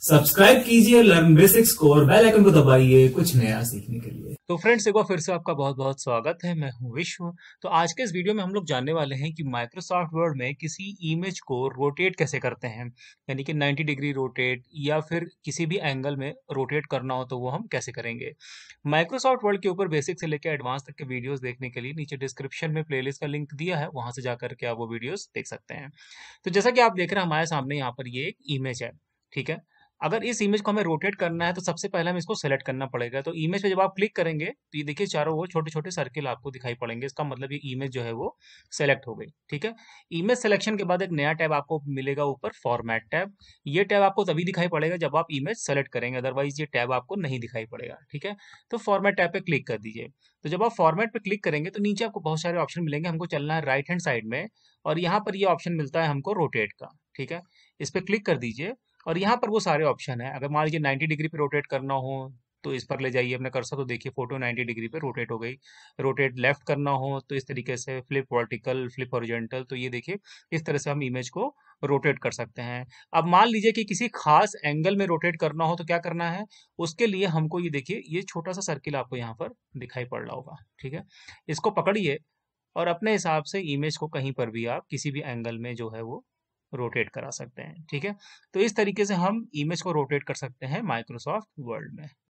Subscribe कीजिए learn basics को और बेल आइकन को दबाइए कुछ नया सीखने के लिए। तो फ्रेंड्स एक बार फिर से आपका बहुत बहुत स्वागत है। मैं हूं विश्व। तो आज के इस वीडियो में हम लोग जानने वाले हैं कि माइक्रोसॉफ्ट वर्ड में किसी इमेज को रोटेट कैसे करते हैं, यानी कि 90 डिग्री रोटेट या फिर किसी भी एंगल में रोटेट करना हो तो वो हम कैसे करेंगे। माइक्रोसॉफ्ट वर्ड के ऊपर बेसिक से लेकर एडवांस तक के वीडियोस देखने के लिए नीचे डिस्क्रिप्शन में प्लेलिस्ट का लिंक दिया है, वहां से जाकर के आप वो वीडियोस देख सकते हैं। तो जैसा कि आप देख रहे हैं हमारे सामने यहाँ पर ये एक इमेज है, ठीक है। अगर इस इमेज को हमें रोटेट करना है तो सबसे पहले हमें इसको सेलेक्ट करना पड़ेगा। तो इमेज पे जब आप क्लिक करेंगे तो ये देखिए चारों ओर छोटे छोटे सर्किल आपको दिखाई पड़ेंगे। इसका मतलब ये इमेज जो है वो सेलेक्ट हो गई, ठीक है। इमेज सिलेक्शन के बाद एक नया टैब आपको मिलेगा ऊपर, फॉर्मेट टैब। ये टैब आपको तभी दिखाई पड़ेगा जब आप इमेज सेलेक्ट करेंगे, अदरवाइज ये टैब आपको नहीं दिखाई पड़ेगा, ठीक है। तो फॉर्मेट टैब पे क्लिक कर दीजिए। तो जब आप फॉर्मेट पे क्लिक करेंगे तो नीचे आपको बहुत सारे ऑप्शन मिलेंगे। हमको चलना है राइट हैंड साइड में और यहाँ पर ये ऑप्शन मिलता है हमको रोटेट का, ठीक है। इस पे क्लिक कर दीजिए और यहाँ पर वो सारे ऑप्शन है। अगर मान लीजिए 90 डिग्री पे रोटेट करना हो तो इस पर ले जाइए अपने कर्सर, तो देखिए फोटो 90 डिग्री पे रोटेट हो गई। रोटेट लेफ्ट करना हो तो इस तरीके से फ्लिप वर्टिकल, फ्लिप हॉरिजॉन्टल, तो ये देखिए इस तरह से हम इमेज को रोटेट कर सकते हैं। अब मान लीजिए कि किसी खास एंगल में रोटेट करना हो तो क्या करना है, उसके लिए हमको ये देखिए ये छोटा सा सर्किल आपको यहाँ पर दिखाई पड़ रहा होगा, ठीक है। इसको पकड़िए और अपने हिसाब से इमेज को कहीं पर भी आप किसी भी एंगल में जो है वो रोटेट करा सकते हैं, ठीक है। तो इस तरीके से हम इमेज को रोटेट कर सकते हैं माइक्रोसॉफ्ट वर्ड में।